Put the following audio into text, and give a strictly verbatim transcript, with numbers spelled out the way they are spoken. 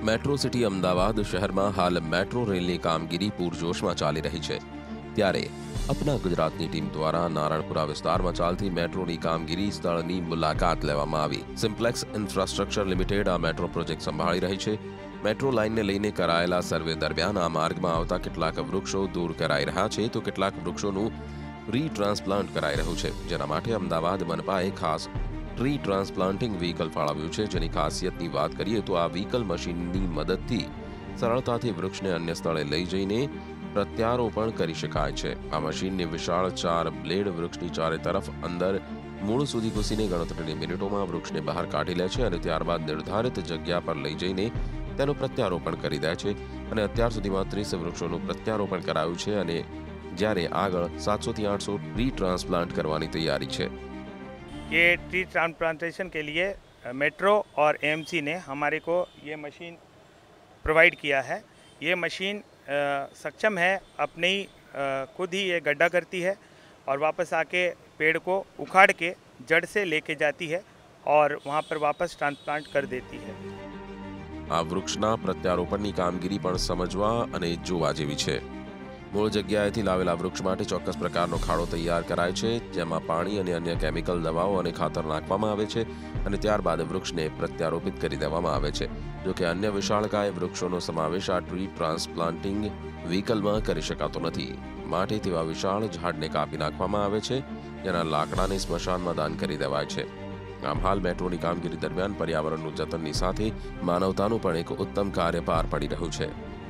Metro city Ahmedabad શહેરમાં હાલ metro રેલની કામગીરી પૂરજોશમાં ચાલી રહી છે ત્યારે અપના ગુજરાતની ટીમ દ્વારા નારણપુરા વિસ્તારમાં ચાલતી મેટ્રોની કામગીરી સ્થળની મુલાકાત લેવામાં આવી। સિમ્પ્લેક્સ ઇન્ફ્રાસ્ટ્રક્ચર લિમિટેડ આ મેટ્રો પ્રોજેક્ટ સંભાળી રહી છે। મેટ્રો લાઇનને લઈને કરાયેલા સર્વે દરમિયાન આ માર્ગમાં આવતા કેટલાક વૃક્ષો દૂર કરાઈ રહ્યા છે તો કેટલાક વૃક્ષોનું રી-ટ્રાન્સપ્લાન્ટ કરાઈ રહ્યું છે, જેના માટે અમદાવાદ મનપાએ ખાસ રી-ટ્રાન્સપ્લાન્ટિંગ વ્હીકલ ફાળવ્યું છે। જેની ખાસિયતની વાત કરીએ તો આ વ્હીકલ મશીનની મદદથી સરળતાથી વૃક્ષને અન્ય સ્થળે લઈ જઈને પ્રત્યારોપણ કરી શકાય છે। આ મશીનની વિશાળ ચાર બ્લેડ વૃક્ષની ચારે તરફ અંદર મૂળ સુધી ઘૂસીને ગણતરીની મિનિટોમાં વૃક્ષને બહાર કાઢી લે છે અને ત્યારબાદ નિર્ધારિત જગ્યા પર લઈ જઈને તેનું પ્રત્યારોપણ કરી દે છે અને અત્યાર સુધીમાં ત્રીસ વૃક્ષોનું પ્રત્યારોપણ કરાયું છે અને જ્યારે આગળ सात सौ થી आठ सौ री-ट्रांसप्लांट करवानी तैयारी है। ये ट्री ट्रांसप्लांटेशन के लिए मेट्रो और एएमसी ने हमारे को ये मशीन प्रोवाइड किया है। ये मशीन सक्षम है अपने ही खुद ही ये गड्ढा करती है और वापस आके पेड़ को उखाड़ के जड़ से लेके जाती है और वहाँ पर वापस ट्रांसप्लांट कर देती है। આ વૃક્ષના પ્રત્યારોપણની કામગીરી પણ સમજવા અને જોવા જેવી છે। મૂળ જગ્યાએથી લાવેલા વૃક્ષ માટે ચોક્કસ પ્રકારનો ખાડો તૈયાર કરાય છે, જેમાં પાણી અને અન્ય કેમિકલ દવાઓ અને ખાતર નાખવામાં આવે છે અને ત્યારબાદ વૃક્ષને પ્રત્યારોપિત કરી દેવામાં આવે છે। જો કે અન્ય વિશાળકાય વૃક્ષોનો સમાવેશ આ ટ્રી ટ્રાન્સપ્લાન્ટિંગ વ્હીકલમાં કરી શકાતો નથી, માટે તેવા વિશાળ ઝાડને કાપી નાખવામાં આવે છે, જેના લાકડાને સ્મશાનમાં દાન કરી દેવાય છે। આમ હાલ મેટ્રોની કામગીરી દરમિયાન પર્યાવરણનું જતનની સાથે માનવતાનું પણ એક ઉત્તમ કાર્ય પાર પડી રહ્યું છે।